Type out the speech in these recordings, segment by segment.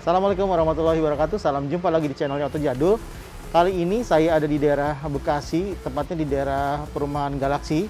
Assalamualaikum warahmatullahi wabarakatuh. Salam jumpa lagi di channelnya Oto Jadul. Kali ini saya ada di daerah Bekasi, tepatnya di daerah perumahan Galaxy.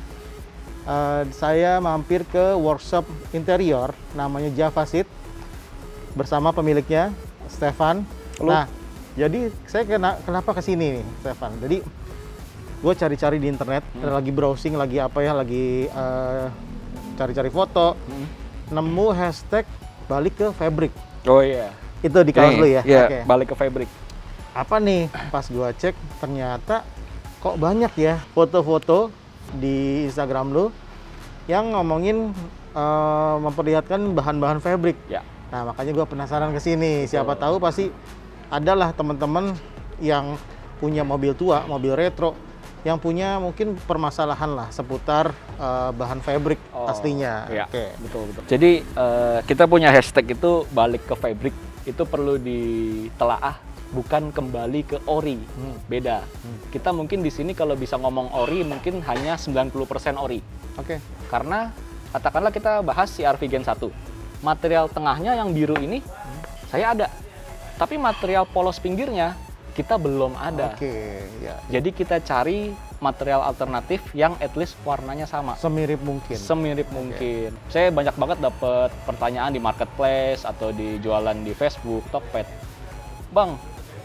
Saya mampir ke workshop interior namanya Javasit bersama pemiliknya Stefan. Halo. Nah, jadi saya kenapa ke sini nih, Stefan? Jadi gue cari-cari di internet, lagi browsing, lagi apa ya, lagi cari-cari foto, nemu hashtag balik ke fabric. Oh iya. Itu di kaos lu ya? Iya, Oke. balik ke fabric. Apa nih, pas gua cek ternyata kok banyak ya foto-foto di Instagram lu yang ngomongin memperlihatkan bahan-bahan fabric. Ya. Nah, makanya gua penasaran ke sini. Siapa tahu pasti adalah teman-teman yang punya mobil tua, mobil retro, yang punya mungkin permasalahan lah seputar bahan fabric aslinya. Iya, Oke. betul. Jadi kita punya hashtag itu balik ke fabric, itu perlu ditelaah, bukan kembali ke ori. Beda. Kita mungkin di sini kalau bisa ngomong ori mungkin hanya 90% ori. Oke. Karena katakanlah kita bahas CR-V Gen 1. Material tengahnya yang biru ini saya ada. Tapi material polos pinggirnya kita belum ada. Oke, ya. Jadi kita cari material alternatif yang at least warnanya sama. Semirip mungkin. Semirip mungkin. Saya banyak banget dapat pertanyaan di marketplace atau di jualan di Facebook, Tokped. Bang,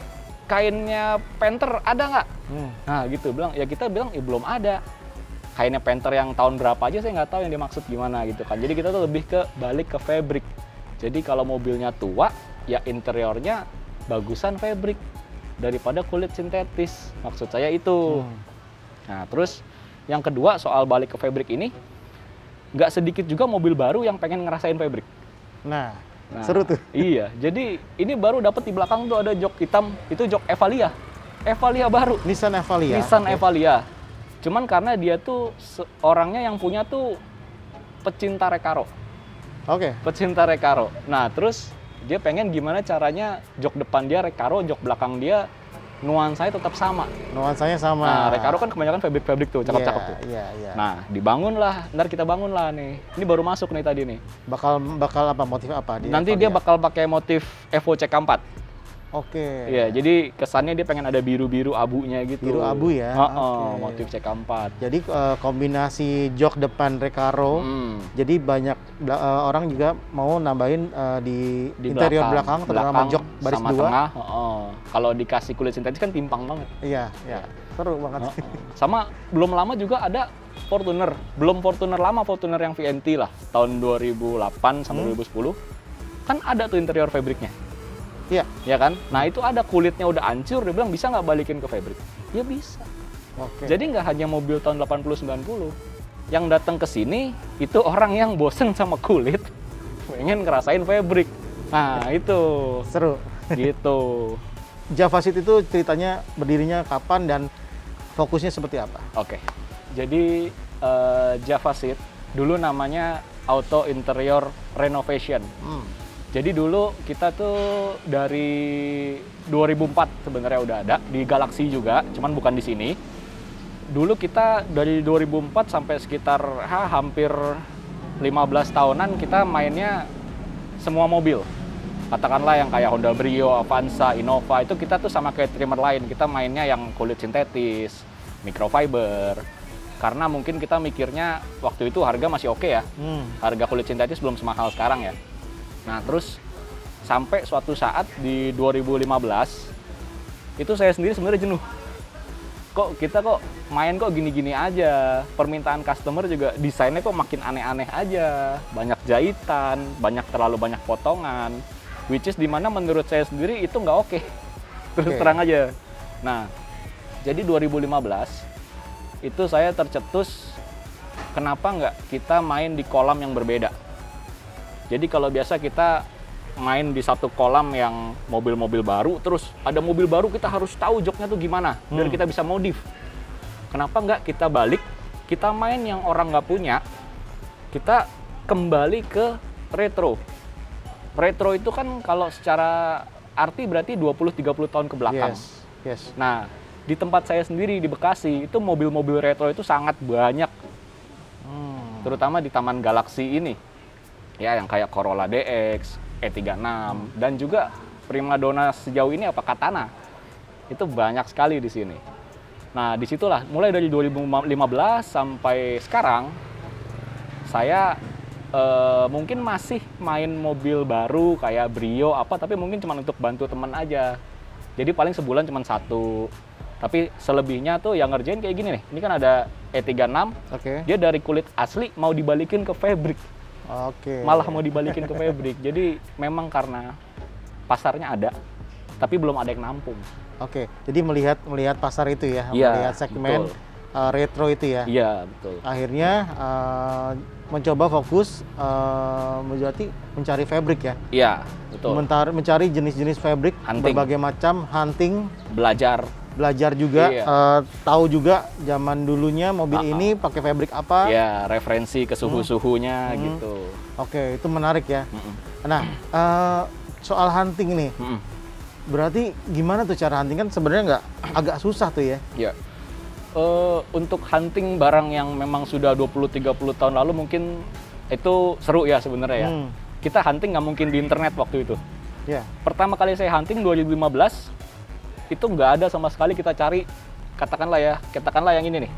kainnya Panther ada nggak? Nah gitu, kita bilang ya belum ada. Kainnya Panther yang tahun berapa aja saya nggak tahu yang dimaksud gimana gitu kan. Jadi kita tuh lebih ke balik ke fabric. Jadi kalau mobilnya tua, ya interiornya bagusan fabric daripada kulit sintetis. Maksud saya itu. Nah, terus yang kedua soal balik ke fabric ini, nggak sedikit juga mobil baru yang pengen ngerasain fabric. Nah, seru tuh. Iya, jadi ini baru dapat di belakang tuh ada jok hitam, itu jok Evalia. Evalia baru. Nissan Evalia. Nissan Evalia. Cuman karena dia tuh orangnya yang punya tuh pecinta Recaro. Oke. Pecinta Recaro. Nah, terus dia pengen gimana caranya jok depan dia Recaro, jok belakang dia nuansanya tetap sama. Nuansanya sama. Nah, Recaro kan kebanyakan fabric tuh, cakep-cakep tuh. Iya. Nah, ntar kita bangun lah nih. Ini baru masuk nih tadi nih. Bakal apa, motif apa? Nanti dia bakal pakai motif Evo CK4. Oke. Iya, jadi kesannya dia pengen ada biru-biru abunya gitu. Biru abu ya? Oke. Motif CK4. Jadi kombinasi jok depan Recaro. Jadi banyak orang juga mau nambahin di interior belakang terutama jok baris sama 2. Tengah. Kalau dikasih kulit sintetis kan timpang banget. Iya. Seru banget. Sama belum lama juga ada Fortuner. Belum Fortuner lama, Fortuner yang VNT lah. Tahun 2008 sampai 2010. Kan ada tuh interior fabriknya. Iya. Ya kan? Nah itu ada kulitnya udah hancur, dia bilang bisa nggak balikin ke fabric? Ya bisa. Oke. Jadi nggak hanya mobil tahun 80-90. Yang datang ke sini itu orang yang bosen sama kulit, pengen ngerasain fabric. Nah itu. Seru. Gitu. Javasit itu ceritanya berdirinya kapan dan fokusnya seperti apa? Oke. Jadi Javasit dulu namanya Auto Interior Renovation. Jadi dulu kita tuh dari 2004 sebenarnya udah ada di Galaxy juga, cuman bukan di sini. Dulu kita dari 2004 sampai sekitar hampir 15 tahunan kita mainnya semua mobil. Katakanlah yang kayak Honda Brio, Avanza, Innova, itu kita tuh sama kayak trimmer lain. Kita mainnya yang kulit sintetis, microfiber. Karena mungkin kita mikirnya waktu itu harga masih oke ya. Harga kulit sintetis belum semahal sekarang ya. Nah terus sampai suatu saat di 2015 itu saya sendiri sebenarnya jenuh. Kok kita main gini-gini aja. Permintaan customer juga desainnya kok makin aneh-aneh aja. Banyak jahitan, terlalu banyak potongan. Which is dimana menurut saya sendiri itu nggak oke. Terus terang aja. Nah jadi 2015 itu saya tercetus kenapa nggak kita main di kolam yang berbeda. Jadi kalau biasa kita main di satu kolam yang mobil-mobil baru, terus ada mobil baru kita harus tahu joknya tuh gimana, biar kita bisa modif. Kenapa nggak kita balik, kita main yang orang nggak punya, kita kembali ke retro. Retro itu kan kalau secara arti berarti 20-30 tahun ke belakang. Yes. Nah, di tempat saya sendiri di Bekasi, itu mobil-mobil retro itu sangat banyak. Terutama di Taman Galaxy ini. Ya, yang kayak Corolla DX, E36, dan juga primadona sejauh ini apa? Katana. Itu banyak sekali di sini. Nah, disitulah mulai dari 2015 sampai sekarang saya mungkin masih main mobil baru kayak Brio apa, tapi mungkin cuma untuk bantu teman aja. Jadi paling sebulan cuma satu. Tapi selebihnya tuh yang ngerjain kayak gini nih. Ini kan ada E36. Dia dari kulit asli mau dibalikin ke fabric. Malah mau dibalikin ke fabric. Jadi memang karena pasarnya ada, tapi belum ada yang nampung. Jadi melihat pasar itu ya, melihat segmen retro itu ya. Iya, betul. Akhirnya mencoba fokus mencari fabric ya. Iya, betul. Mencari jenis-jenis fabric, berbagai macam, hunting, belajar juga, tahu juga zaman dulunya mobil ini pakai fabric apa. Ya, referensi ke suhu-suhunya gitu. Itu menarik ya. Nah, soal hunting nih, berarti gimana tuh cara hunting? Kan sebenarnya agak susah tuh ya. Iya. Untuk hunting barang yang memang sudah 20-30 tahun lalu mungkin itu seru ya sebenarnya ya. Kita hunting nggak mungkin di internet waktu itu. Pertama kali saya hunting 2015, itu nggak ada sama sekali kita cari, katakanlah yang ini nih.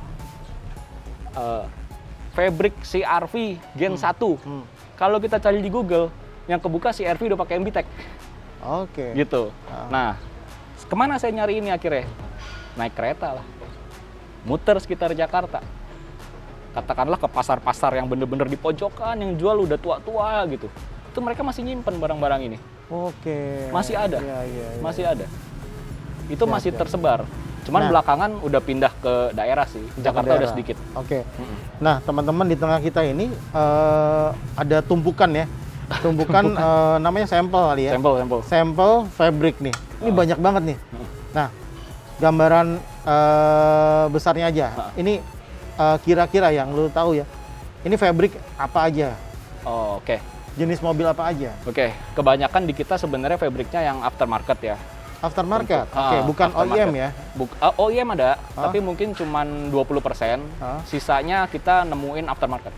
Fabric CR-V Gen 1. Kalau kita cari di Google, yang kebuka CR-V udah pakai MBTEC. Gitu. Nah, kemana saya nyari ini akhirnya? Naik kereta lah. Muter sekitar Jakarta. Katakanlah ke pasar-pasar yang bener-bener di pojokan, yang jual udah tua-tua gitu. Itu mereka masih nyimpen barang-barang ini. Masih ada. Masih ada. Itu masih tersebar. Cuman belakangan udah pindah ke daerah sih. Jakarta udah sedikit. Nah, teman-teman di tengah kita ini ada tumpukan ya. Tumpukan namanya sampel kali ya. Sampel fabric nih. Ini banyak banget nih. Nah, gambaran besarnya aja. Ini kira-kira yang lu tahu ya. Ini fabric apa aja? Jenis mobil apa aja? Kebanyakan di kita sebenarnya fabricnya yang aftermarket ya. Aftermarket? Bukan OEM ya? OEM ada, tapi mungkin cuma 20%. Sisanya kita nemuin aftermarket.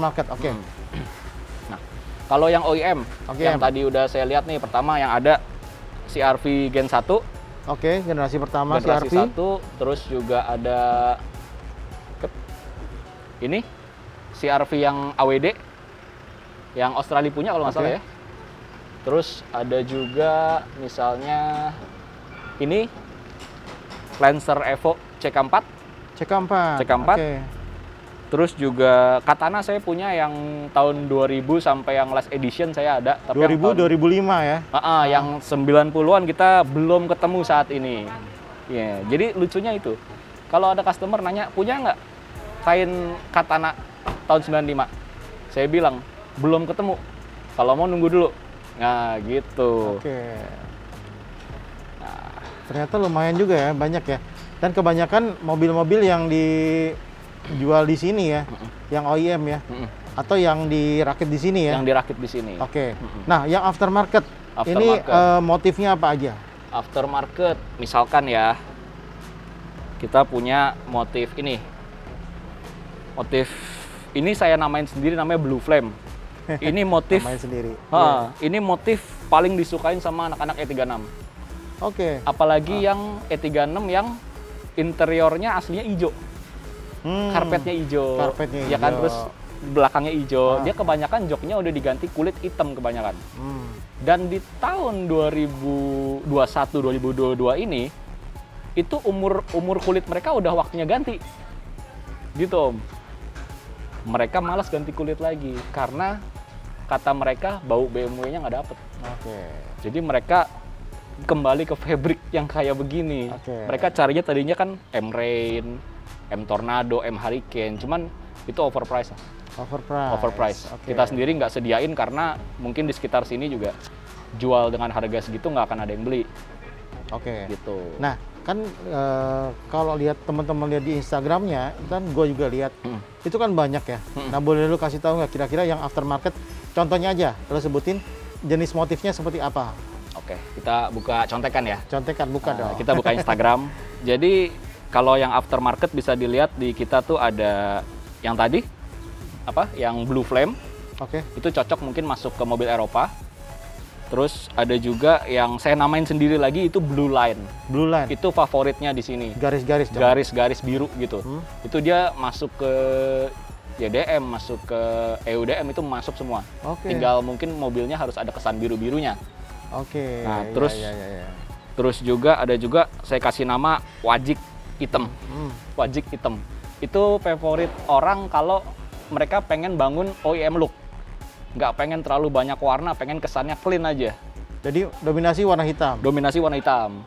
Nah, kalau yang OEM, yang tadi udah saya lihat nih, pertama yang ada CR-V Gen 1. Generasi pertama CR-V. Generasi 1, terus juga ada ini CR-V yang AWD, yang Australia punya kalau nggak salah ya. Terus ada juga misalnya ini Lancer Evo CK4. Terus juga Katana saya punya yang tahun 2000 sampai yang last edition saya ada. Tapi 2005 ya? Yang 90-an kita belum ketemu saat ini. Jadi lucunya itu, kalau ada customer nanya, punya nggak kain Katana tahun 95? Saya bilang, belum ketemu. Kalau mau nunggu dulu. Nah, gitu. Ternyata lumayan juga ya, banyak ya. Dan kebanyakan mobil-mobil yang dijual di sini ya, yang OEM ya, atau yang dirakit di sini ya. Yang dirakit di sini. Nah, yang aftermarket. Ini motifnya apa aja? Aftermarket, misalkan ya, kita punya motif ini. Motif ini saya namain sendiri, namanya Blue Flame. Ini motif. Namain sendiri. Ini motif paling disukain sama anak-anak E36. Apalagi yang E36 yang interiornya aslinya hijau. Karpetnya hijau. Ya kan, terus belakangnya hijau. Dia kebanyakan joknya udah diganti kulit hitam kebanyakan. Dan di tahun 2021-2022 ini, itu umur kulit mereka udah waktunya ganti. Gitu, Om. Mereka malas ganti kulit lagi karena kata mereka bau BMW-nya nggak dapet. Jadi mereka kembali ke fabric yang kayak begini. Mereka carinya tadinya kan M-Rain, M-Tornado, M-Hurricane, cuman itu overpriced. Kita sendiri nggak sediain karena mungkin di sekitar sini juga jual dengan harga segitu nggak akan ada yang beli. Gitu. Nah, kan kalau lihat teman-teman lihat di Instagramnya, kan gue juga lihat itu kan banyak ya. Nah, boleh lu kasih tahu nggak kira-kira yang aftermarket? Contohnya aja, lu sebutin jenis motifnya seperti apa? Kita buka contekan ya. Buka dong. Kita buka Instagram. Jadi kalau yang aftermarket bisa dilihat di kita tuh ada yang tadi yang Blue Flame. Itu cocok mungkin masuk ke mobil Eropa. Terus ada juga yang saya namain sendiri lagi itu Blue Line. Blue Line. Itu favoritnya di sini. Garis-garis. Garis-garis biru gitu. Itu dia masuk ke JDM, masuk ke EUDM, itu masuk semua. Tinggal mungkin mobilnya harus ada kesan biru-birunya. Nah, terus terus juga ada juga saya kasih nama Wajik Hitam. Wajik Hitam. Itu favorit orang kalau mereka pengen bangun OEM look. Nggak pengen terlalu banyak warna, pengen kesannya clean aja. Jadi dominasi warna hitam? Dominasi warna hitam.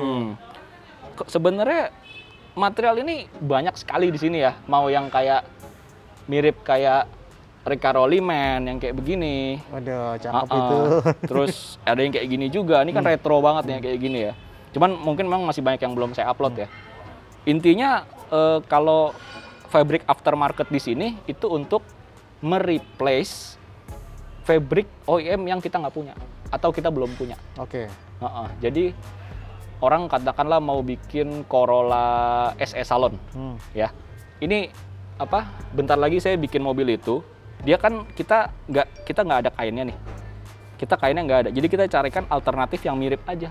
Sebenarnya material ini banyak sekali di sini ya. Mau yang kayak mirip kayak Recaro Liman yang kayak begini. Waduh, cakep itu. Terus ada yang kayak gini juga. Ini kan retro banget ya kayak gini ya. Cuman mungkin memang masih banyak yang belum saya upload ya. Intinya kalau fabric aftermarket di sini itu untuk mereplace fabric OEM yang kita nggak punya atau kita belum punya. Jadi orang katakanlah mau bikin Corolla SE Salon, ya. Ini apa? Bentar lagi saya bikin mobil itu. Dia kan kita nggak ada kainnya nih. Kita kainnya nggak ada. Jadi kita carikan alternatif yang mirip aja.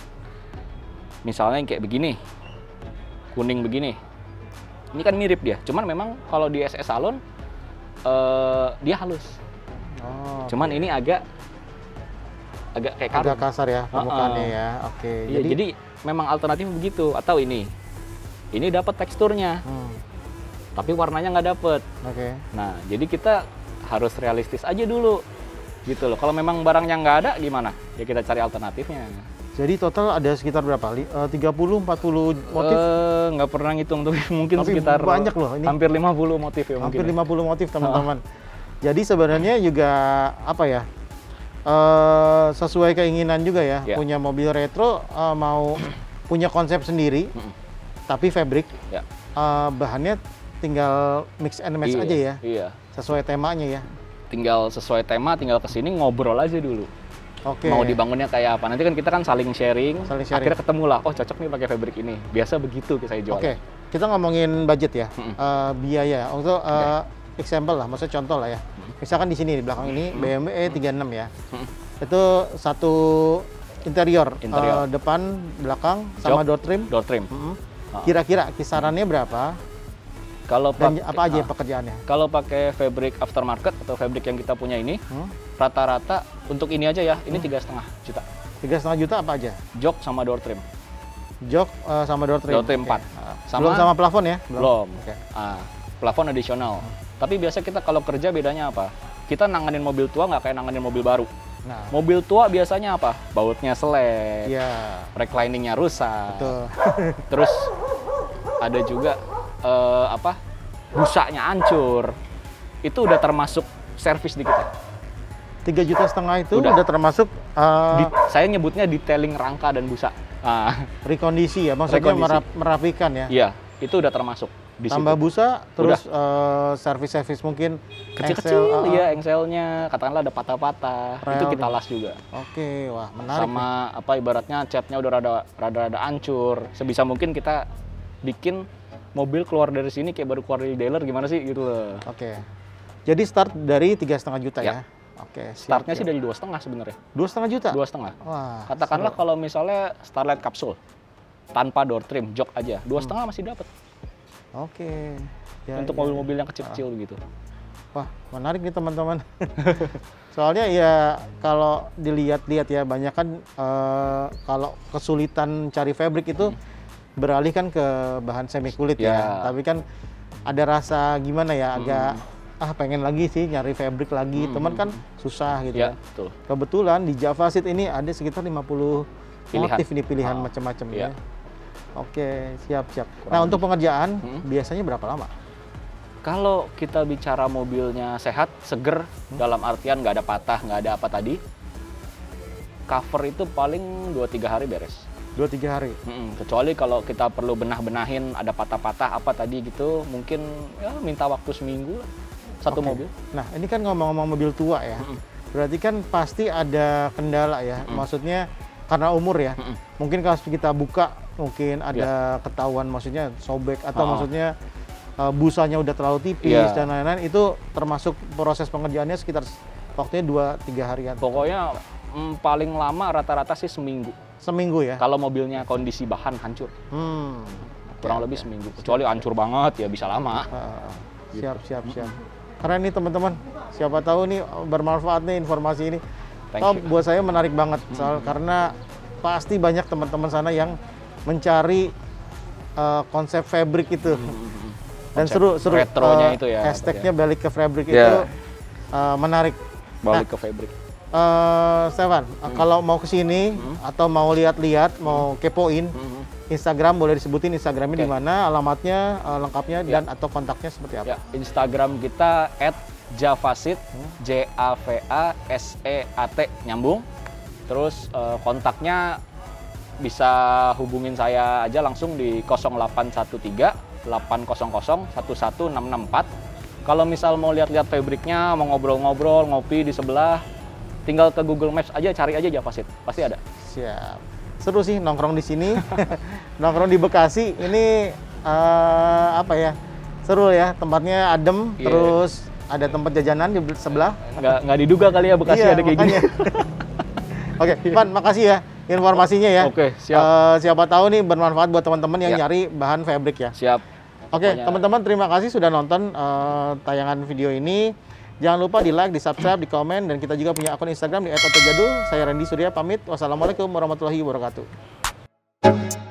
Misalnya yang kayak begini, kuning begini. Ini kan mirip dia. Cuman memang kalau di SE Salon dia halus. Cuman ini agak kayak karung. Agak kasar ya permukaannya ya. Iya, jadi memang alternatif begitu. Atau ini dapat teksturnya, tapi warnanya nggak dapet. Nah, jadi kita harus realistis aja dulu, gitu loh. Kalau memang barangnya nggak ada, gimana? Ya kita cari alternatifnya. Jadi total ada sekitar berapa? 30-40 motif? Nggak pernah ngitung, tapi mungkin sekitar banyak loh ini. Hampir 50 motif ya. Hampir 50 motif teman-teman. Jadi sebenarnya juga apa ya, sesuai keinginan juga ya, punya mobil retro, mau punya konsep sendiri, tapi fabric, bahannya tinggal mix and match aja ya, sesuai temanya ya. Tinggal sesuai tema, tinggal kesini ngobrol aja dulu. Mau dibangunnya kayak apa? Nanti kan kita kan saling sharing. Akhirnya ketemu lah, oh cocok nih pakai fabric ini. Biasa begitu saya jual. Kita ngomongin budget ya, biaya untuk example lah, maksudnya contoh lah ya. Misalkan di sini di belakang ini BMW E36 ya. Itu satu interior. Depan, belakang sama door trim. Kira-kira kisarannya berapa? Kalau dan apa aja pekerjaannya? Kalau pakai fabric aftermarket atau fabric yang kita punya ini, rata-rata untuk ini aja ya, ini 3,5 juta. 3,5 juta apa aja? Jok sama door trim. Jok sama door trim. Door trim 4. Belum sama plafon ya? Belum. Plafon additional. Tapi biasa kita kalau kerja bedanya apa? Kita nanganin mobil tua nggak kayak nanganin mobil baru. Mobil tua biasanya apa? Bautnya selek, recliningnya rusak. Terus ada juga busanya hancur. Itu udah termasuk servis di kita. 3,5 juta itu udah termasuk saya nyebutnya detailing rangka dan busa. Rekondisi ya, maksudnya merapikan ya. Iya, itu udah termasuk. Tambah busa, terus servis-servis mungkin kecil-kecil, engselnya katakanlah ada patah-patah, itu kita las juga. Wah menarik. Sama ibaratnya catnya udah rada hancur, sebisa mungkin kita bikin mobil keluar dari sini kayak baru keluar dari dealer, gimana sih gitu loh. Jadi start dari 3,5 juta ya? Startnya sih dari 2,5 sebenarnya. 2,5 juta? 2,5. Katakanlah kalau misalnya Starlight Capsule tanpa door trim, jok aja, 2,5 masih dapat. Untuk mobil-mobil yang kecil-kecil gitu. Wah, menarik nih teman-teman. Soalnya ya kalau dilihat-lihat ya, banyak kan kalau kesulitan cari fabric itu beralih kan ke bahan semi kulit ya. Tapi kan ada rasa gimana ya, agak pengen lagi sih nyari fabric lagi. Teman kan susah gitu ya. Betul. Kebetulan di Javaseat ini ada sekitar 50 motif nih, pilihan macam-macam ya. Siap-siap. Nah, untuk pengerjaan biasanya berapa lama? Kalau kita bicara mobilnya sehat, seger, dalam artian nggak ada patah, nggak ada apa tadi, cover itu paling 2-3 hari beres. 2-3 hari? Kecuali kalau kita perlu benah-benahin, ada patah-patah apa tadi gitu, mungkin ya minta waktu seminggu lah, satu mobil. Nah, ini kan ngomong-ngomong mobil tua ya, berarti kan pasti ada kendala ya, maksudnya karena umur ya. Mungkin kalau kita buka, mungkin ada ketahuan, maksudnya sobek, atau maksudnya busanya udah terlalu tipis dan lain-lain. Itu termasuk proses pengerjaannya sekitar waktunya 2-3 harian. Pokoknya Paling lama rata-rata sih seminggu. Seminggu ya? Kalau mobilnya kondisi bahan hancur. Kurang lebih seminggu. Kecuali hancur banget ya bisa lama. Siap. Karena ini teman-teman, siapa tahu nih bermanfaat nih informasi ini. Buat saya menarik banget, karena pasti banyak teman-teman sana yang mencari konsep fabric itu. Dan seru retronya itu ya. Hashtagnya balik ke fabric itu menarik. Balik ke fabric. Stefan, kalau mau kesini atau mau lihat-lihat, mau kepoin, Instagram boleh disebutin Instagramnya di mana, alamatnya, lengkapnya, dan atau kontaknya seperti apa? Instagram kita @javaseat, JAVASEAT, nyambung. Terus kontaknya bisa hubungin saya aja langsung di 0813 800 11664. Kalau misal mau lihat-lihat fabriknya, mau ngobrol-ngobrol, ngopi di sebelah, tinggal ke Google Maps aja, cari aja Javaseat, pasti ada. Siap. Seru sih nongkrong di sini, nongkrong di Bekasi. Ini apa ya? Seru ya, tempatnya adem, terus ada tempat jajanan di sebelah. Nggak diduga kali ya Bekasi ada kayak gini. Oke, Van, makasih ya informasinya ya. Oke, siap. Siapa tahu nih bermanfaat buat teman-teman yang nyari bahan fabric ya. Siap. Oke, teman-teman terima kasih sudah nonton tayangan video ini. Jangan lupa di like, di subscribe, di komen, dan kita juga punya akun Instagram di @otojadul. Saya Randy Surya pamit. Wassalamualaikum warahmatullahi wabarakatuh.